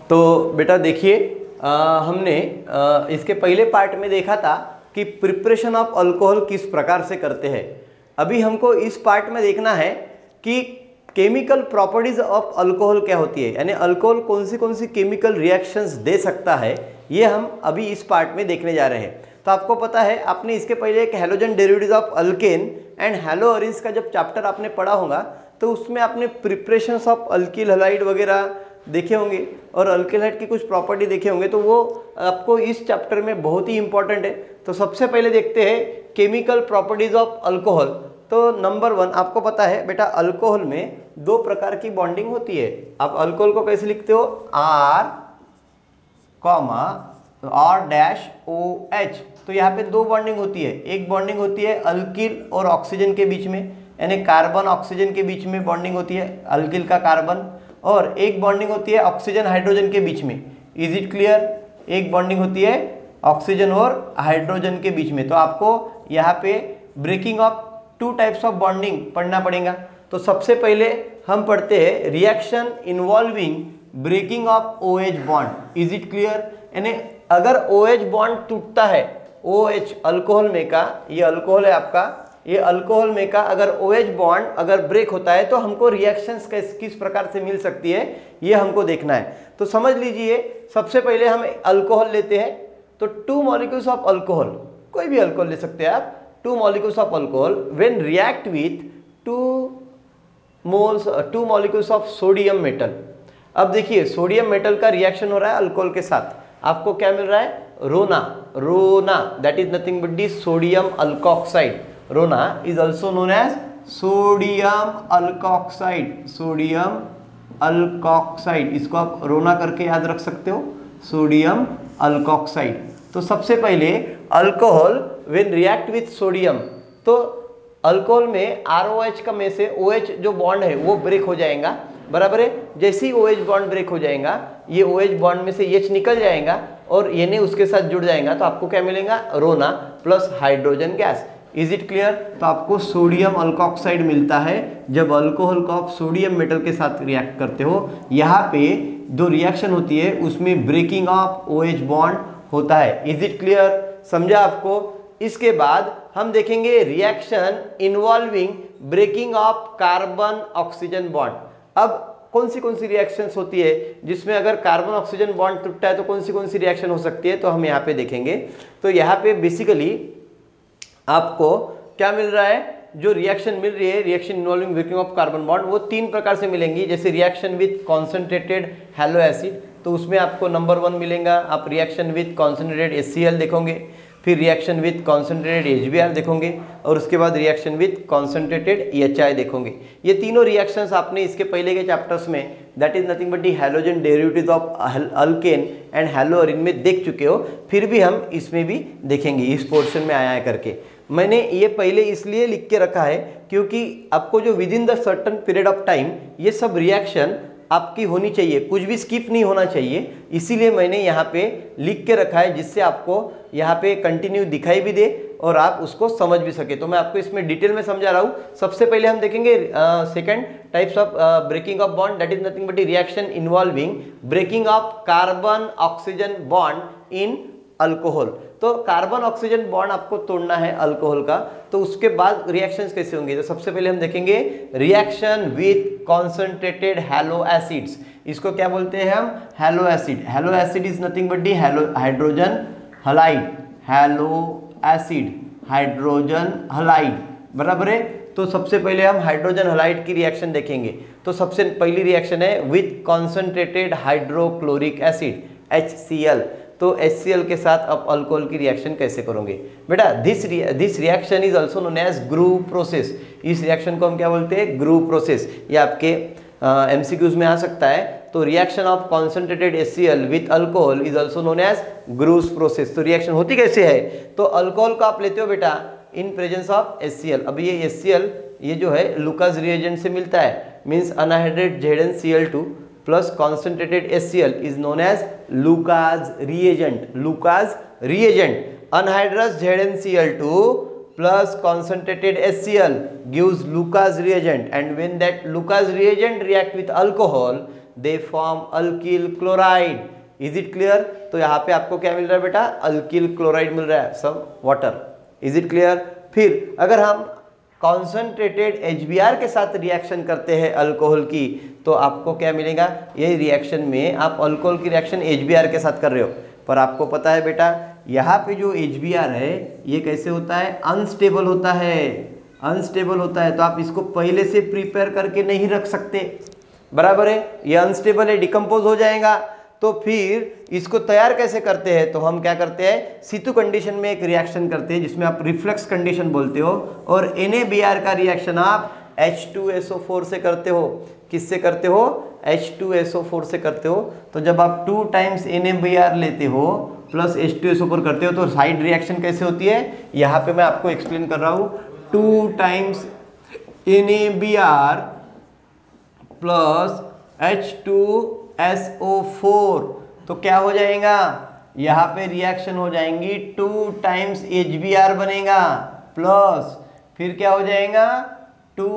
तो बेटा देखिए, हमने इसके पहले पार्ट में देखा था कि प्रिपरेशन ऑफ अल्कोहल किस प्रकार से करते हैं। अभी हमको इस पार्ट में देखना है कि केमिकल प्रॉपर्टीज ऑफ अल्कोहल क्या होती है, यानी अल्कोहल कौन सी केमिकल रिएक्शंस दे सकता है, ये हम अभी इस पार्ट में देखने जा रहे हैं। तो आपको पता है, आपने इसके पहले एक halogen derivatives of alkane and haloarenes का जब चैप्टर आपने पढ़ा होगा तो उसमें आपने प्रिपरेशंस ऑफ अल्किल हैलाइड वगैरह देखे होंगे और अल्किल हैलाइड की कुछ प्रॉपर्टी देखे होंगे, तो वो आपको इस चैप्टर में बहुत ही इंपॉर्टेंट है। तो सबसे पहले देखते हैं केमिकल प्रॉपर्टीज ऑफ अल्कोहल। तो नंबर 1 आपको पता है बेटा, अल्कोहल में 2 प्रकार की बॉन्डिंग होती है। आप अल्कोहल को कैसे लिखते हो, R डैश OH। तो यहाँ पे 2 बॉन्डिंग होती है। एक बॉन्डिंग होती है अल्किल और ऑक्सीजन के बीच में, यानी कार्बन ऑक्सीजन के बीच में बॉन्डिंग होती है, अल्किल का कार्बन। और एक बॉन्डिंग होती है ऑक्सीजन हाइड्रोजन के बीच में। Is it clear? एक बॉन्डिंग होती है ऑक्सीजन और हाइड्रोजन के बीच में। तो आपको यहाँ पे breaking of 2 types of bonding पढ़ना पड़ेगा। तो सबसे पहले हम पढ़ते हैं reaction involving breaking of OH bond. Is it clear? यानी अगर OH बॉन्ड टूटता है, OH अल्कोहल में का, ये अल्कोहल है आपका, ये अल्कोहल में का अगर OH बॉन्ड अगर ब्रेक होता है तो हमको रिएक्शंस किस प्रकार से मिल सकती है, ये हमको देखना है। तो समझ लीजिए, सबसे पहले हम अल्कोहल लेते हैं। तो 2 मॉलिक्यूल्स ऑफ अल्कोहल, कोई भी अल्कोहल ले सकते हैं आप, 2 molecules of alcohol when react with 2 molecules of sodium metal. अब देखिए, सोडियम मेटल का रिएक्शन हो रहा है अल्कोहल के साथ, आपको क्या मिल रहा है, रोना, that is nothing but the sodium alkoxide. रोना is also known as sodium alkoxide, इसको आप रोना करके याद रख सकते हो, सोडियम अल्कोक्साइड। तो सबसे पहले alcohol when react with sodium, तो अल्कोहल में ROH का में से OH जो बॉन्ड है वो ब्रेक हो जाएगा, बराबर है। जैसे ही OH बॉन्ड ब्रेक हो जाएगा, ये OH बॉन्ड में से H निकल जाएगा और Na उसके साथ जुड़ जाएगा, तो आपको क्या मिलेगा, रोना plus hydrogen gas. Is it clear? तो आपको सोडियम अल्कोक्साइड मिलता है जब अल्कोहल को आप सोडियम मेटल के साथ रिएक्ट करते हो। यहाँ पे जो रिएक्शन होती है उसमें ब्रेकिंग ऑफ OH बॉन्ड होता है। Is it clear? समझा आपको? इसके बाद हम देखेंगे reaction involving breaking of carbon oxygen bond. अब कौन सी रिएक्शंस होती है जिसमें अगर कार्बन ऑक्सीजन बॉन्ड टूटता है तो कौन सी रिएक्शन हो सकती है, तो हम यहाँ पे देखेंगे। तो यहाँ पे बेसिकली आपको क्या मिल रहा है, जो रिएक्शन मिल रही है, reaction involving breaking of carbon bond, वो 3 प्रकार से मिलेंगी। जैसे reaction with concentrated halo acid, तो उसमें आपको नंबर 1 मिलेगा। आप रिएक्शन विथ कॉन्सेंट्रेटेड HCl देखोगे, फिर रिएक्शन विथ कॉन्सेंट्रेटेड HBr देखोगे, और उसके बाद रिएक्शन विथ कॉन्सेंट्रेटेड EHI देखोगे। ये तीनों रिएक्शंस आपने इसके पहले के चैप्टर्स में, that is nothing but the halogen derivatives of alkane and haloarene में देख चुके हो, फिर भी हम इसमें भी देखेंगे, इस पोर्शन में आया है करके। मैंने ये पहले इसलिए लिख के रखा है क्योंकि आपको जो within the certain period of time ये सब रिएक्शन आपकी होनी चाहिए, कुछ भी स्किप नहीं होना चाहिए, इसीलिए मैंने यहाँ पे लिख के रखा है, जिससे आपको यहाँ पे कंटिन्यू दिखाई भी दे और आप उसको समझ भी सके। तो मैं आपको इसमें डिटेल में समझा रहा हूँ। सबसे पहले हम देखेंगे second types of breaking of bond, that is nothing but reaction involving breaking of carbon oxygen bond in alcohol. तो कार्बन ऑक्सीजन बॉन्ड आपको तोड़ना है अल्कोहल का, तो उसके बाद रिएक्शंस कैसे होंगे। तो सबसे पहले हम देखेंगे reaction with concentrated halo acids. इसको क्या बोलते हैं हम, halo acid. Halo acid is nothing but the hydrogen halide, halo acid hydrogen halide, बराबर है। तो सबसे पहले हम हाइड्रोजन हलाइड की रिएक्शन देखेंगे। तो सबसे पहली रिएक्शन है with concentrated hydrochloric acid HCl। तो HCl के साथ आप अल्कोहल की रिएक्शन कैसे करोगे बेटा, this reaction is also known as groove process. इस रिएक्शन को हम क्या बोलते हैं, ग्रूव प्रोसेस। ये आपके MCQs में आ सकता है। तो reaction of concentrated HCl with alcohol is also known as groove process. तो रिएक्शन होती कैसे है, तो अल्कोहल को आप लेते हो बेटा इन प्रेजेंस ऑफ HCl। अब ये HCl ये जो है लुकास रिएजेंट से मिलता है, means anhydrate ZnCl2 plus concentrated HCl is known as Lucas reagent. Anhydrous ZnCl2 plus concentrated HCl gives Lucas reagent, and when that Lucas reagent react with alcohol, they form alkyl chloride. Is it clear? तो यहाँ पे आपको क्या मिल रहा है बेटा? Alkyl chloride मिल रहा है, some water. Is it clear? फिर अगर हम कॉन्सेंट्रेटेड HBr के साथ रिएक्शन करते हैं अल्कोहल की, तो आपको क्या मिलेगा? ये रिएक्शन में आप अल्कोहल की रिएक्शन HBr के साथ कर रहे हो, पर आपको पता है बेटा यहाँ पे जो HBr है ये कैसे होता है? अनस्टेबल होता है, अनस्टेबल होता है। तो आप इसको पहले से प्रिपेयर करके नहीं रख सकते, बराबर है? ये अनस्टेबल है, डिकम्पोज हो जाएगा। तो फिर इसको तैयार कैसे करते हैं? तो हम क्या करते हैं, सीतु कंडीशन में एक रिएक्शन करते हैं जिसमें आप रिफ्लक्स कंडीशन बोलते हो, और NaBr का रिएक्शन आप H2SO4 से करते हो। किससे करते हो? H2SO4 से करते हो। तो जब आप 2 टाइम्स NaBr लेते हो प्लस H2SO4 करते हो तो साइड रिएक्शन कैसे होती है? यहाँ पे मैं आपको एक्सप्लेन कर रहा हूँ। 2 टाइम्स NaBr प्लस H2SO4, तो क्या हो जाएगा? यहाँ पे रिएक्शन हो जाएंगी 2 टाइम्स HBr बनेगा, प्लस फिर क्या हो जाएगा? 2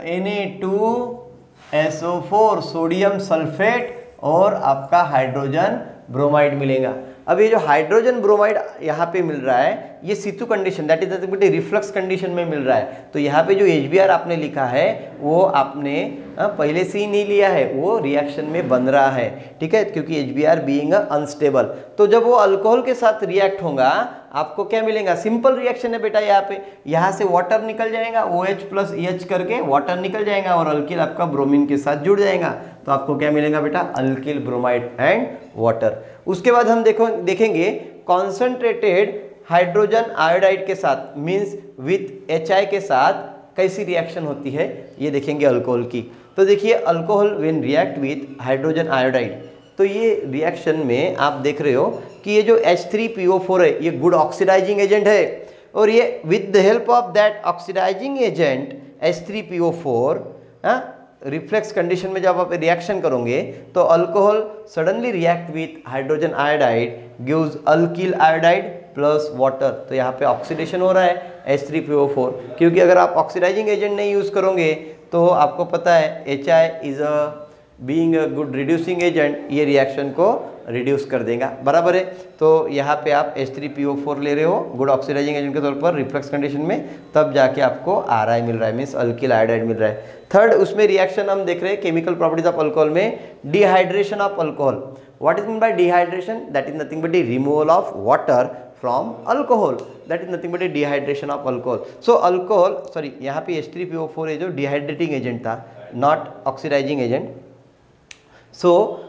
Na2SO4 सोडियम सल्फेट और आपका हाइड्रोजन ब्रोमाइड मिलेगा। अब ये जो हाइड्रोजन ब्रोमाइड यहाँ पे मिल रहा है ये situ condition, that is reflux condition में मिल रहा है। तो यहाँ पे जो HBr आपने लिखा है वो आपने पहले से ही नहीं लिया है, वो रिएक्शन में बन रहा है, ठीक है? क्योंकि HBr बीइंग अनस्टेबल, तो जब वो अल्कोहल के साथ रिएक्ट होगा आपको क्या मिलेगा? सिंपल रिएक्शन है बेटा। यहाँ पे यहाँ से वाटर निकल जाएगा, OH प्लस EH करके वाटर निकल जाएगा और अल्किल आपका ब्रोमीन के साथ जुड़ जाएगा। तो आपको क्या मिलेगा बेटा? Alkyl bromide and water. उसके बाद हम देखेंगे कॉन्सेंट्रेटेड हाइड्रोजन आयोडाइड के साथ, मीन्स विथ HI के साथ कैसी रिएक्शन होती है ये देखेंगे अल्कोहल की। तो देखिए alcohol when react with hydrogen iodide, तो ये रिएक्शन में आप देख रहे हो कि ये जो H3PO4 है ये गुड ऑक्सीडाइजिंग एजेंट है, और ये with the help of that oxidising agent H3PO4 reflex condition में जब आप रिएक्शन करोगे तो alcohol suddenly react with hydrogen iodide gives alkyl iodide plus water. तो यहाँ पे ऑक्सीडेशन हो रहा है H3PO4, क्योंकि अगर आप ऑक्सीडाइजिंग एजेंट नहीं यूज़ करोगे तो आपको पता है HI is being a good reducing agent, ये रिएक्शन को रिड्यूस कर देगा, बराबर है? तो यहाँ पे आप H3PO4 ले रहे हो गुड ऑक्सीडाइजिंग एजेंट के तौर पर रिफ्लेक्स कंडीशन में, तब जाके आपको RI मिल रहा है, मीन्स अल्किल आयोडाइड मिल रहा है। थर्ड उसमें रिएक्शन हम देख रहे हैं केमिकल प्रॉपर्टीज ऑफ अल्कोहल में, dehydration of alcohol. What is mean by dehydration? That is nothing but the removal of water from alcohol, that is nothing but the dehydration of alcohol. So alcohol, sorry यहाँ पे H3PO4 है जो dehydrating agent था, not oxidising agent. So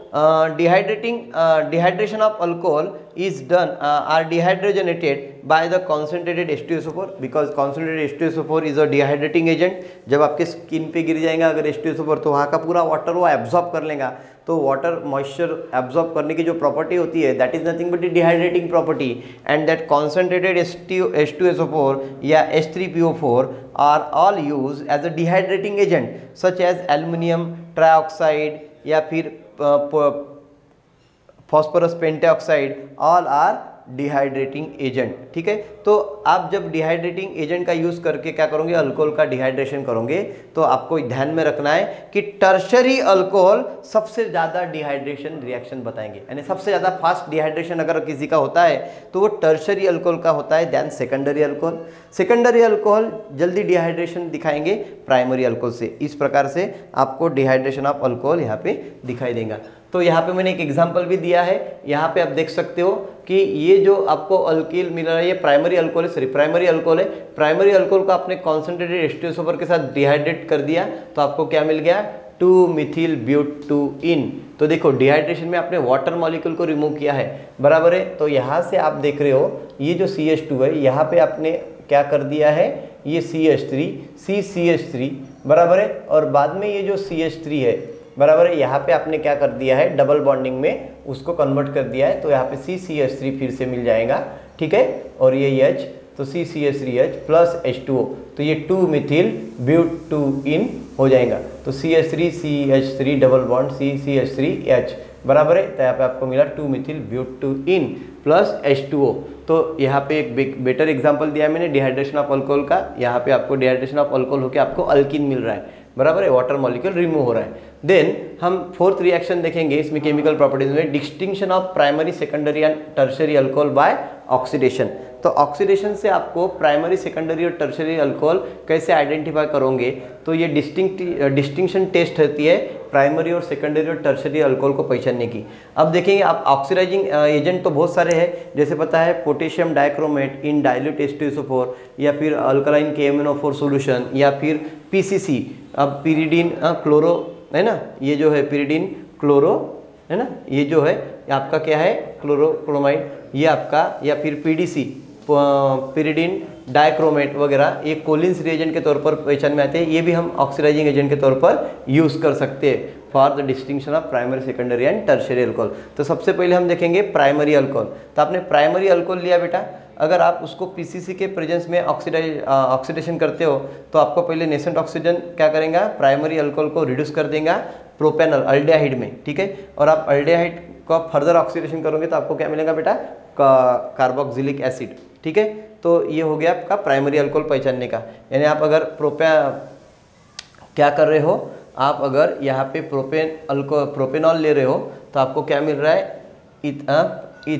dehydration of alcohol is done are dehydrogenated by the concentrated H2SO4, because concentrated H2SO4 is a dehydrating agent। जब आपके skin पे गिर जाएगा अगर H2SO4 तो वहाँ का पूरा वाटर वो एब्जॉर्ब कर लेगा। तो वाटर मॉइस्चर एब्जॉर्ब करने की जो प्रॉपर्टी होती है that is nothing but the dehydrating property, and that concentrated H2SO4 या H3PO4 are all use as a dehydrating agent such as aluminium trioxide या फिर phosphorus pentaoxide, all are dehydrating agent, ठीक है? तो आप जब डिहाइड्रेटिंग एजेंट का use करके क्या करोगे? अल्कोहल का डिहाइड्रेशन करोगे, तो आपको ध्यान में रखना है कि टर्शरी अल्कोहल सबसे ज़्यादा डिहाइड्रेशन रिएक्शन बताएंगे, यानी सबसे ज़्यादा फास्ट डिहाइड्रेशन अगर किसी का होता है तो वो टर्शरी अल्कोहल का होता है than secondary alcohol. Secondary alcohol जल्दी डिहाइड्रेशन दिखाएंगे प्राइमरी अल्कोहल से। इस प्रकार से आपको डिहाइड्रेशन ऑफ अल्कोहल यहाँ पे दिखाई देगा। तो यहाँ पे मैंने एक एग्जांपल भी दिया है, यहाँ पे आप देख सकते हो कि ये जो आपको अल्किल मिल रहा है ये प्राइमरी अल्कोहल है, सॉरी प्राइमरी अल्कोहल है। प्राइमरी अल्कोहल को आपने कॉन्सेंट्रेटेड H2SO4 के साथ डिहाइड्रेट कर दिया तो आपको क्या मिल गया? 2-methyl-butene। तो देखो डिहाइड्रेशन में आपने वाटर मॉलिक्यूल को रिमूव किया है, बराबर है? तो यहाँ से आप देख रहे हो ये जो CH2 है यहाँ पे आपने क्या कर दिया है? ये CH3 बराबर है, और बाद में ये जो CH3 है बराबर है, यहाँ पे आपने क्या कर दिया है? डबल बॉन्डिंग में उसको कन्वर्ट कर दिया है, तो यहाँ पे CCH3 फिर से मिल जाएगा, ठीक है? और ये H, तो CCH3H प्लस H2O, तो ये 2-methyl-butene हो जाएगा। तो CH3CH3 डबल बॉन्ड CCH3H बराबर है, तो यहाँ पे आपको मिला 2-methyl-butene प्लस H2O। तो यहाँ पे एक बेटर एग्जांपल दिया है मैंने डिहाइड्रेशन ऑफ अल्कोहल का। यहाँ पे आपको डिहाइड्रेशन ऑफ अल्कोहल होकर आपको अल्किन मिल रहा है, बराबर है? वाटर मॉलिक्यूल रिमूव हो रहा है। देन हम फोर्थ रिएक्शन देखेंगे इसमें केमिकल प्रॉपर्टीज में, distinction of primary secondary and tertiary alcohol by oxidation. तो ऑक्सीडेशन से आपको प्राइमरी सेकेंडरी और टर्शियरी अल्कोहल कैसे आइडेंटिफाई करोगे, तो ये डिस्टिंक्शन टेस्ट होती है प्राइमरी और सेकेंडरी और टर्शियरी अल्कोहल को पहचानने की। अब देखेंगे आप ऑक्सीडाइजिंग एजेंट तो बहुत सारे हैं, जैसे पता है पोटेशियम डाइक्रोमेट इन डाइल्यूट H2SO4, या फिर अल्कलाइन KMnO4 सॉल्यूशन, या फिर PCC, अब पिरिडीन क्लोरो है ना, ये जो है पिरिडीन क्लोरो है ना, ये जो है आपका क्या है क्लोरोक्लोमाइड, ये आपका, या फिर PDC पिरिडीन डाइक्रोमेट वगैरह, ये कोलिन्स रिएजेंट के तौर पर पहचान में आते हैं। ये भी हम ऑक्सीडाइजिंग एजेंट के तौर पर यूज़ कर सकते हैं for the distinction of primary secondary and tertiary alcohol. तो सबसे पहले हम देखेंगे प्राइमरी अल्कोहल। तो आपने प्राइमरी अल्कोहल लिया बेटा, अगर आप उसको PCC के प्रेजेंस में ऑक्सीडेशन करते हो तो आपको पहले नेसेंट ऑक्सीजन क्या करेगा, प्राइमरी अल्कोहल को रिड्यूस कर देगा प्रोपेनॉल अल्डेहाइड में, ठीक है। और आप अल्डेहाइड को फर्दर ऑक्सीडेशन करोगे तो आपको क्या मिलेगा बेटा, कार्बोक्सिलिक एसिड, ठीक है। तो ये हो गया आपका प्राइमरी अल्कोहल पहचानने का। यानी आप अगर क्या कर रहे हो, आप अगर यहाँ पे प्रोपेनॉल ले रहे हो तो आपको क्या मिल रहा है,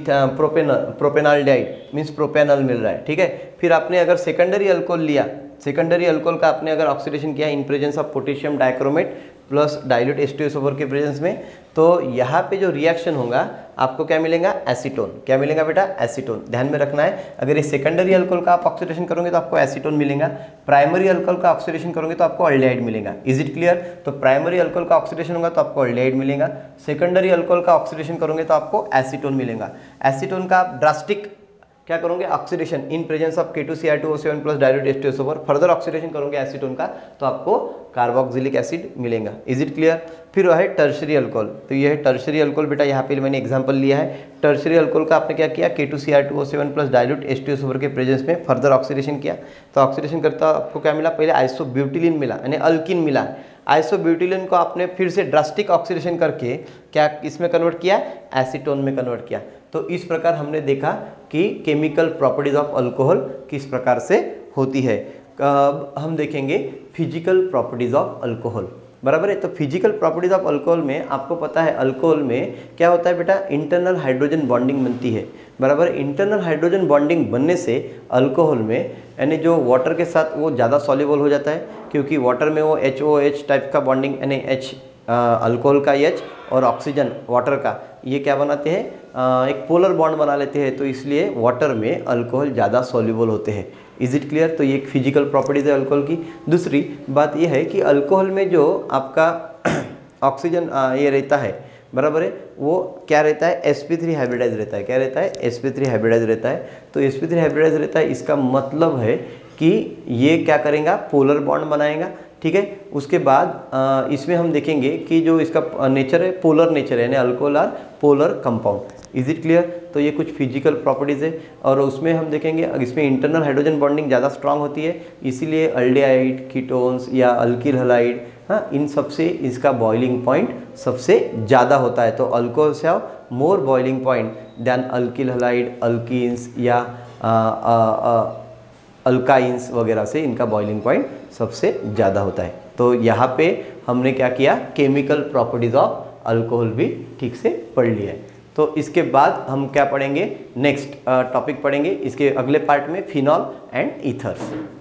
प्रोपेनॉल्डिहाइड मीन्स प्रोपेनॉल मिल रहा है, ठीक है। फिर आपने अगर सेकेंडरी अल्कोहल लिया, सेकेंडरी अल्कोहल का आपने अगर ऑक्सीडेशन किया in presence of potassium dichromate plus dilute H2SO4 के प्रेजेंस में, तो यहाँ पे जो रिएक्शन होगा आपको क्या मिलेगा, एसीटोन। क्या मिलेगा बेटा, एसीटोन। ध्यान में रखना है, अगर ये सेकेंडरी अल्कोहल का आप ऑक्सीडेशन करोगे तो आपको एसीटोन मिलेगा, प्राइमरी अल्कोहल का ऑक्सीडेशन करोगे तो आपको अल्डेहाइड मिलेगा। Is it clear? तो प्राइमरी अल्कोहल का ऑक्सीडेशन होगा तो आपको अल्डेहाइड मिलेगा, सेकेंडरी अल्कोहल का ऑक्सीडेशन करोगे तो आपको एसीटोन मिलेगा। एसीटोन का आप ड्रास्टिक क्या करोगे, oxidation in presence of K2Cr2O7 plus dilute H2SO4, further oxidation करोगे एसीटोन का तो आपको कार्बोक्सिलिक एसिड मिलेगा। Is it clear? फिर है टर्शियरी अल्कोहल। तो ये है टर्शियरी अल्कोहल बेटा, यहाँ पे मैंने एग्जांपल लिया है। टर्शियरी अल्कोहल का आपने क्या किया, K2Cr2O7 प्लस डाइल्यूट H2SO4 के प्रेजेंस में फर्दर ऑक्सीडेशन किया, तो ऑक्सीडेशन करता आपको क्या मिला, पहले आइसोब्यूटिलीन मिला यानी अल्किन मिला। आइसोब्यूटिलीन को आपने फिर से ड्रास्टिक ऑक्सीडेशन करके क्या इसमें कन्वर्ट किया, एसीटोन में कन्वर्ट किया। तो इस प्रकार हमने देखा कि केमिकल प्रॉपर्टीज ऑफ अल्कोहल किस प्रकार से होती है। अब हम देखेंगे फिजिकल प्रॉपर्टीज ऑफ अल्कोहल, बराबर है। तो फिजिकल प्रॉपर्टीज ऑफ अल्कोहल में आपको पता है अल्कोहल में क्या होता है बेटा, इंटरनल हाइड्रोजन बॉन्डिंग बनती है, बराबर। इंटरनल हाइड्रोजन बॉन्डिंग बनने से अल्कोहल में यानी जो वाटर के साथ वो ज़्यादा सॉल्युबल हो जाता है, क्योंकि वाटर में वो HOH टाइप का बॉन्डिंग यानी H अल्कोहल का H और ऑक्सीजन वाटर का ये क्या बनाते हैं, एक पोलर बॉन्ड बना लेते हैं, तो इसलिए वाटर में अल्कोहल ज़्यादा सॉल्युबल होते हैं। Is it clear? तो ये एक फिजिकल प्रॉपर्टीज है अल्कोहल की। दूसरी बात ये है कि अल्कोहल में जो आपका ऑक्सीजन ये रहता है, बराबर है, वो क्या रहता है, sp3 हाइब्रिडाइज रहता है। क्या रहता है, sp3 हाइब्रिडाइज रहता है। तो sp3 हाइब्रिडाइज रहता है, इसका मतलब है कि ये क्या करेगा, पोलर बॉन्ड बनाएगा, ठीक है। उसके बाद इसमें हम देखेंगे कि जो इसका नेचर है पोलर नेचर है, यानी alcohol are polar compound. Is it clear? तो ये कुछ फिजिकल प्रॉपर्टीज़ है, और उसमें हम देखेंगे इसमें इंटरनल हाइड्रोजन बॉन्डिंग ज़्यादा स्ट्रांग होती है, इसीलिए अल्डेहाइड, कीटोन्स या अल्किल हैलाइड, हाँ, इन सबसे इसका बॉइलिंग पॉइंट सबसे ज़्यादा होता है। तो alcohols have more boiling point than alkyl halide, alkenes या अल्काइंस वगैरह से इनका बॉइलिंग पॉइंट सबसे ज़्यादा होता है। तो यहाँ पे हमने क्या किया, केमिकल प्रॉपर्टीज ऑफ अल्कोहल भी ठीक से पढ़ लिया है। तो इसके बाद हम क्या पढ़ेंगे, नेक्स्ट टॉपिक पढ़ेंगे इसके अगले पार्ट में, फिनॉल एंड ईथर्स।